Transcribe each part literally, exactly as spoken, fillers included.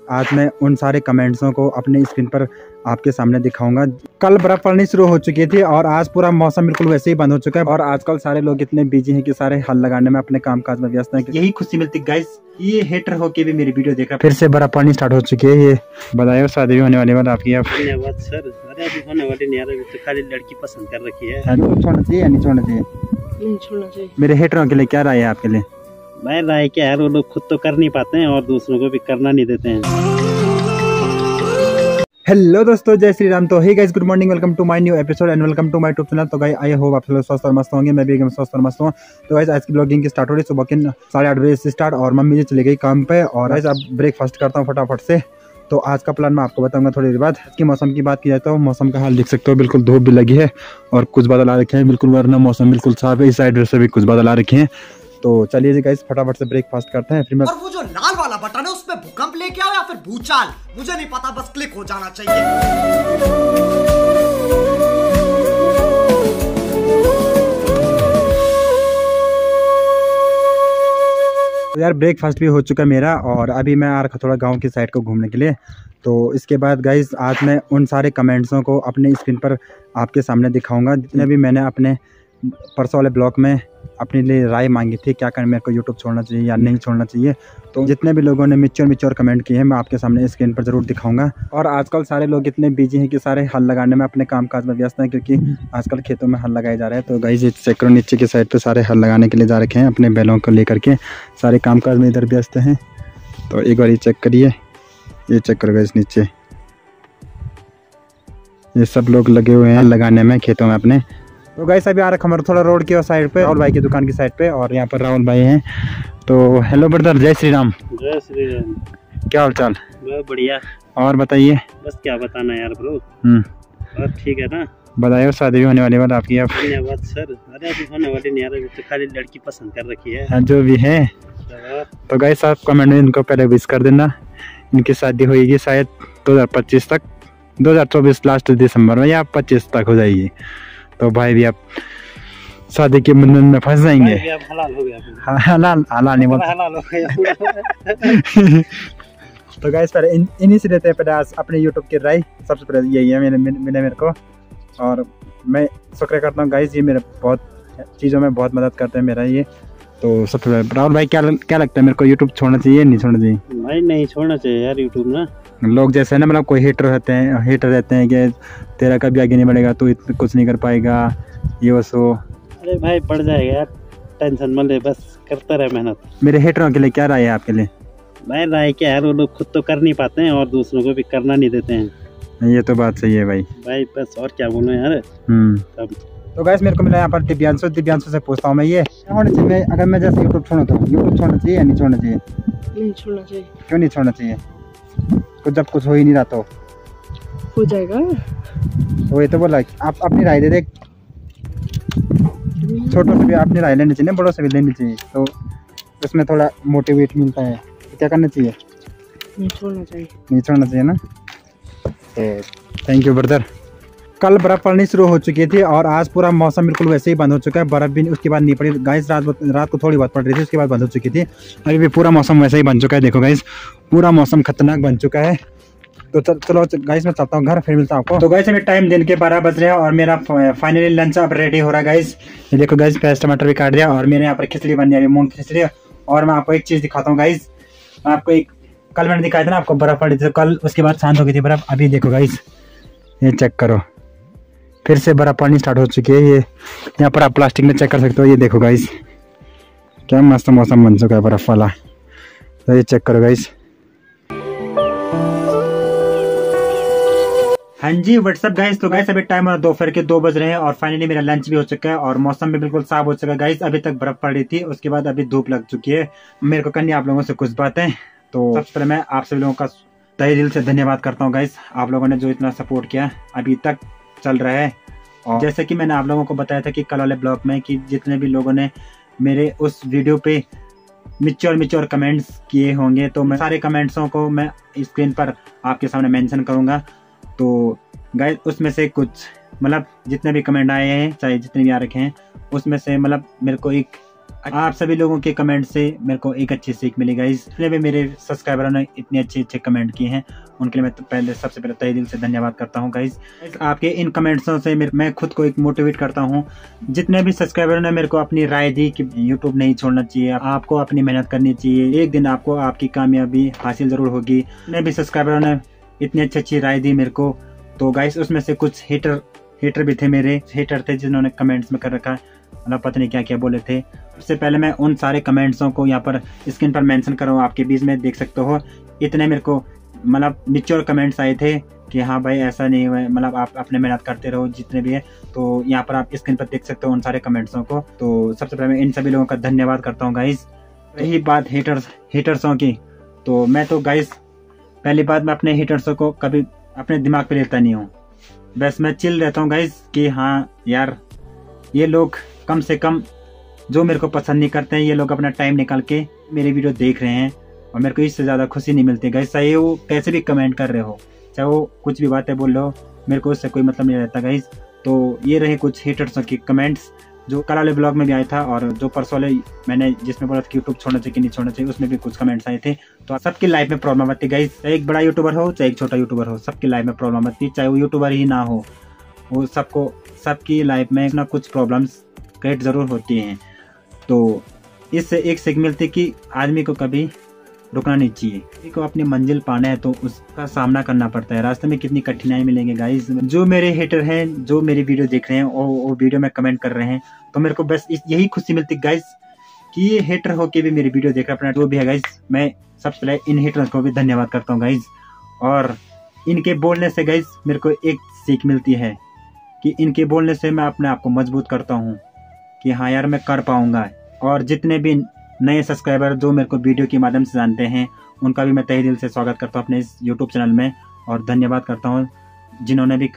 आज मैं उन सारे कमेंट्सों को अपने स्क्रीन पर आपके सामने दिखाऊंगा। कल बर्फ पड़नी शुरू हो चुकी थी और आज पूरा मौसम बिल्कुल वैसे ही बंद हो चुका है और आजकल सारे लोग इतने बिजी हैं कि सारे हल लगाने में अपने कामकाज में व्यस्त हैं। यही खुशी मिलती गाइस, ये हेटर होके भी मेरी वीडियो देख रहा है। फिर से बर्फ पड़नी स्टार्ट हो चुकी है। ये बताइए शादी भी होने वाली बात आपकी? अब धन्यवाद सर। अरे अभी होने वाली नहीं, अभी तो खाली लड़की पसंद कर रखी है। छोड़ना चाहिए या नहीं छोड़ना चाहिए? नहीं छोड़ना चाहिए। मेरे हेटरों के लिए क्या राय है आपके लिए? भाई राय क्या है, वो लोग खुद तो कर नहीं पाते हैं और दूसरों को भी करना नहीं देते हैं। हेलो दोस्तों, जय श्री राम। तो hey guys, good morning, welcome to my new episode and welcome to my YouTube channel. तो गाइस आई होप आप लोग स्वस्थ और मस्त होंगे, मैं भी एकदम स्वस्थ और मस्त हूँ। तो गाइस आज की ब्लॉगिंग की स्टार्ट हो रही है सुबह के साढ़े आठ बजे से स्टार्ट और मम्मी जी चली गई काम पे और गाइस अब ब्रेकफास्ट करता हूँ फटाफट से। तो आज का प्लान मैं आपको बताऊंगा थोड़ी देर बाद। की मौसम की बात की जाए तो मौसम का हाल देख सकते हो, बिल्कुल धूप भी लगी है और कुछ बादल आ रखे हैं बिल्कुल, वरना मौसम बिल्कुल साफ है। इस साइड से भी कुछ बादल आ रखे हैं। तो चलिए जी गाइस फटाफट से ब्रेकफास्ट करते हैं। फिर मैं और वो जो लाल वाला बटन है उसमें भूकंप लेके आओ या फिर भूचाल, मुझे नहीं पता, बस क्लिक हो जाना चाहिए। तो यार ब्रेकफास्ट भी हो चुका है मेरा और अभी मैं आ रखा थोड़ा गांव की साइड को घूमने के लिए। तो इसके बाद गाइस आज मैं उन सारे कमेंट्सों को अपने स्क्रीन पर आपके सामने दिखाऊंगा जितने भी मैंने अपने परसों वाले ब्लॉग में अपने लिए राय मांगी थी, क्या करना मेरे को यूट्यूब छोड़ना चाहिए या नहीं छोड़ना चाहिए। तो जितने भी लोगों ने मिच्योर मिच्योर कमेंट किए हैं मैं आपके सामने स्क्रीन पर ज़रूर दिखाऊंगा। और आजकल सारे लोग इतने बिजी हैं कि सारे हल लगाने में अपने कामकाज में व्यस्त हैं, क्योंकि आजकल खेतों में हल लगाए जा रहे हैं। तो गाइस ये चेक करो, नीचे की साइड पर सारे हल लगाने के लिए जा रखे हैं, अपने बैलों को लेकर के सारे कामकाज में इधर व्यस्त हैं। तो एक बार ये चेक करिए, ये चेक करो गाइस, नीचे ये सब लोग लगे हुए हैं लगाने में खेतों में अपने। तो गाइस अभी आ रखा हमारा थोड़ा रोड की साइड पे, राहुल भाई की दुकान की साइड पे, और यहाँ पर राहुल भाई हैं। तो हेलो ब्रदर, जय श्री राम। जय श्री राम। क्या हाल चाल? बहुत बढ़िया। और बताइए। बस क्या बताना यार ब्रो। हम्म और ठीक है ना? बताइए शादी भी होने वाली बात आपकी? अब धन्यवाद सर। अरे अभी होने वाली नहीं, अभी तो खाली लड़की पसंद कर रखी है। हाँ, जो भी है। तो गाइस आप कमेंट में इनको पहले विश कर देना। इनकी शादी होगी शायद दो हजार पच्चीस तक, दो हजार चौबीस लास्ट दिसंबर में या पच्चीस तक हो जाएगी। तो भाई भी आप शादी के बंधन में फंस जाएंगे। हलाल हो गया। हाँ, हलाल हलाल नहीं बोलते, हलाल हो गया। तो गाइस पहले इन इन्हीं से देते हैं प्रयास अपने यूट्यूब की राय। सबसे पहले यही है मेरे मिले मेरे को, और मैं शुक्र करता हूँ गाइस, ये मेरे बहुत चीज़ों में बहुत मदद करते हैं मेरा ये। तो सबसे पहले राहुल भाई क्या क्या लगता है मेरे को, यूट्यूब छोड़ना चाहिए नहीं छोड़ना चाहिए? भाई नहीं छोड़ना चाहिए यार यूट्यूब ना। लोग जैसे ना मतलब कोई हेटर रहते हैं हेटर रहते हैं कि तेरा कभी आगे नहीं बढ़ेगा, तू इतना कुछ नहीं कर पाएगा, ये बस वो। अरे भाई बढ़ जाएगा यार, टेंशन मत ले, बस करता रहे मेहनत। मेरे हेटरों के लिए क्या राय है आपके लिए? भाई राय क्या है, वो लोग खुद तो कर नहीं पाते हैं और दूसरों को भी करना नहीं देते हैं। ये तो बात सही है भाई। भाई बस और क्या बोलूं यार। हम्म तो गाइस मेरे को मिला यहाँ पर दिव्यांशु। दिव्यांशु से पूछता हूँ मैं, ये क्या होना चाहिए मैं, अगर मैं जैसे यूट्यूब छोड़ूँ तो यूट्यूब छोड़ना चाहिए या नहीं छोड़ना चाहिए? नहीं छोड़ना चाहिए। क्यों नहीं छोड़ना चाहिए? कुछ जब कुछ हो ही नहीं रहा तो हो जाएगा। वही तो बोला, आप अपनी राय दे दे। छोटों से भी अपनी राय लेनी चाहिए, बड़ों से भी लेनी चाहिए, तो उसमें थोड़ा मोटिवेट मिलता है। तो क्या करना चाहिए? नहीं छोड़ना चाहिए। नहीं छोड़ना चाहिए ना। तो थैंक यू ब्रदर। कल बर्फ़ पड़नी शुरू हो चुकी थी और आज पूरा मौसम बिल्कुल वैसे ही बंद हो चुका है। बर्फ़ भी उसके बाद नहीं पड़ी गाइस, रात रात को थोड़ी बहुत पड़ रही थी, उसके बाद बंद हो चुकी थी। अभी भी पूरा मौसम वैसे ही बन चुका है। देखो गाइस पूरा मौसम खतरनाक बन चुका है। तो चल, चलो गाइस मैं चलता हूँ घर, फिर मिलता हूँ आपको। तो गाइस अभी टाइम दिन के बारह बज रहे हैं और मेरा फाइनली लंच अब रेडी हो रहा है गाइस। ये देखो गाइस प्याज टमाटर भी काट दिया और मेरे यहाँ पर खिचड़ी बन रही है, मूंग की खिचड़ी। और मैं आपको एक चीज़ दिखाता हूँ गाइस, आपको एक कल मैंने दिखाया था ना आपको, बर्फ़ पड़ी थी कल, उसके बाद शांत हो गई थी बर्फ़। अभी देखो गाइस ये चेक करो, फिर से बर्फ़ पड़नी स्टार्ट हो चुकी है। ये यहाँ पर आप प्लास्टिक में चेक कर सकते हो। ये देखो गाइस क्या मस्त मौसम बन चुका है बर्फ़ वाला। तो ये चेक करो गाइस। हाँ जी व्हाट्सअप गाइस। तो गाइस अभी टाइम और दोपहर के दो बज रहे हैं और फाइनली मेरा लंच भी हो चुका है और मौसम भी बिल्कुल साफ हो चुका है गाइस। अभी तक बर्फ़ पड़ रही थी, उसके बाद अभी धूप लग चुकी है। मेरे को करनी आप लोगों से कुछ बातें। तो सबसे पहले मैं आप सभी लोगों का तहे दिल से धन्यवाद करता हूँ गाइस, आप लोगों ने जो इतना सपोर्ट किया अभी तक चल रहा है। और जैसे कि मैंने आप लोगों को बताया था कि कल वाले ब्लॉग में कि जितने भी लोगों ने मेरे उस वीडियो पे मिच्योर मिच्योर कमेंट्स किए होंगे, तो मैं सारे कमेंट्सों को मैं स्क्रीन पर आपके सामने मेंशन करूंगा। तो गाइस उसमें से कुछ मतलब जितने भी कमेंट आए हैं, चाहे जितने भी आ रखे हैं, उसमें से मतलब मेरे को एक आप सभी लोगों के कमेंट से मेरे को एक अच्छी सीख मिली गाइस। जितने भी मेरे सब्सक्राइबरों ने इतने अच्छे अच्छे कमेंट किए हैं उनके लिए मैं तो पहले सबसे पहले तहे दिल से धन्यवाद करता हूं गाइस। आपके इन कमेंट्सों से मैं खुद को एक मोटिवेट करता हूं। जितने भी सब्सक्राइबरों ने मेरे को अपनी राय दी कि यूट्यूब नहीं छोड़ना चाहिए, आपको अपनी मेहनत करनी चाहिए, एक दिन आपको आपकी कामयाबी हासिल जरूर होगी। जितने भी सब्सक्राइबरों ने इतनी अच्छी अच्छी राय दी मेरे को, तो गाइस उसमें से कुछ हेटर हेटर भी थे, मेरे हेटर थे जिन्होंने कमेंट्स में कर रखा मतलब पता नहीं क्या क्या बोले थे। सबसे पहले मैं उन सारे कमेंट्सों को यहाँ पर स्क्रीन पर मेंशन कर रहा हूँ, आपके बीच में देख सकते हो। इतने मेरे को मतलब मिच्योर कमेंट्स आए थे कि हाँ भाई ऐसा नहीं हुआ, मतलब आप अपने मेहनत करते रहो जितने भी है। तो यहाँ पर आप स्क्रीन पर देख सकते हो उन सारे कमेंट्सों को। तो सबसे पहले मैं इन सभी लोगों का धन्यवाद करता हूँ गाइस। रही बात हेटर्स हेटर्सों की, तो मैं तो गाइस पहली बात मैं अपने हेटर्सों को कभी अपने दिमाग पे लेता नहीं हूँ। बस मैं चिल रहता हूँ गाइस कि हाँ यार ये लोग कम से कम जो मेरे को पसंद नहीं करते हैं, ये लोग अपना टाइम निकाल के मेरी वीडियो देख रहे हैं और मेरे को इससे ज़्यादा खुशी नहीं मिलती गाइस। चाहे वो कैसे भी कमेंट कर रहे हो, चाहे वो कुछ भी बातें बोल रहे हो, मेरे को उससे कोई मतलब नहीं रहता गाइस। तो ये रहे कुछ हेटर्सों के कमेंट्स जो कल वाले ब्लॉग में भी आया था और जो परसों वाले मैंने जिसमें बोला था कि यूट्यूब छोड़ना चाहिए कि नहीं छोड़ना चाहिए, उसमें भी कुछ कमेंट्स आए थे। तो सबकी लाइफ में प्रॉब्लम आती है गाइस, चाहे एक बड़ा यूट्यूबर हो चाहे एक छोटा यूट्यूबर हो, सबकी लाइफ में प्रॉब्लम आती है, चाहे वो यूट्यूबर ही ना हो, वो सबको सबकी लाइफ में ना कुछ प्रॉब्लम्स क्रिएट जरूर होती हैं। तो इससे एक सीख मिलती है कि आदमी को कभी रुकना नहीं चाहिए। किसी को अपनी मंजिल पाना है तो उसका सामना करना पड़ता है, रास्ते में कितनी कठिनाई मिलेंगे गाइस। जो मेरे हेटर हैं जो मेरी वीडियो देख रहे हैं और वो वीडियो में कमेंट कर रहे हैं, तो मेरे को बस यही खुशी मिलती है गाइस कि ये हेटर होके भी मेरी वीडियो देख रहा है। अपना जो भी है गाइस, मैं सबसे पहले इन हेटर्स को भी धन्यवाद करता हूँ गाइस। और इनके बोलने से गाइस मेरे को एक सीख मिलती है कि इनके बोलने से मैं अपने आप को मजबूत करता हूँ कि हाँ यार मैं कर पाऊंगा। और जितने भी नए सब्सक्राइबर जो मेरे को वीडियो के माध्यम से जानते हैं, उनका भी मैं तहे दिल से स्वागत करता हूँ अपने इस यूट्यूब चैनल में और धन्यवाद करता हूँ जिन्होंने भी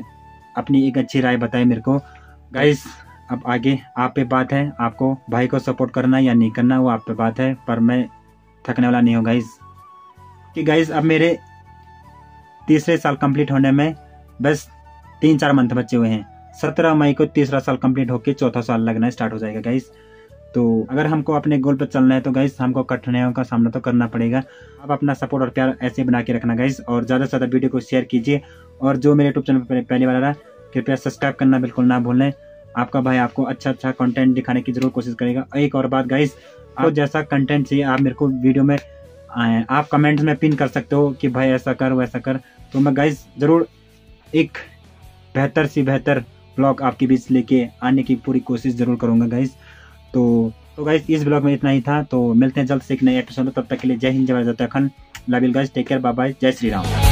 अपनी एक अच्छी राय बताई मेरे को। गाइस अब आगे आप पे बात है, आपको भाई को सपोर्ट करना या नहीं करना वो आप पे बात है, पर मैं थकने वाला नहीं हूँ गाइस। कि गाइस अब मेरे तीसरे साल कंप्लीट होने में बस तीन चार मंथ बचे हुए हैं। सत्रह मई को तीसरा साल कंप्लीट होके चौथा साल लगना स्टार्ट हो जाएगा गाइस। तो अगर हमको अपने गोल पर चलना है तो गाइस हमको कठिनाइयों का सामना तो करना पड़ेगा। आप अपना सपोर्ट और प्यार ऐसे बना के रखना गाइस और ज़्यादा से ज़्यादा वीडियो को शेयर कीजिए। और जो मेरे यूट्यूब चैनल पर पहली बार आ रहा है कृपया सब्सक्राइब करना बिल्कुल ना भूलें। आपका भाई आपको अच्छा अच्छा कंटेंट दिखाने की जरूर कोशिश करेगा। एक और बात गाइस, आपको जैसा कंटेंट चाहिए आप मेरे को वीडियो में आए, आप कमेंट्स में पिन कर सकते हो कि भाई ऐसा कर वैसा कर। तो मैं गाइस ज़रूर एक बेहतर सी बेहतर ब्लॉग आपके बीच लेके आने की पूरी कोशिश जरूर करूंगा गाइस। तो तो गाइस इस ब्लॉग में इतना ही था। तो मिलते हैं जल्द से एक नए एपिसोड में, तब तक के लिए जय हिंद जय Bharat. Love you guys, take care, bye bye, जय श्री राम।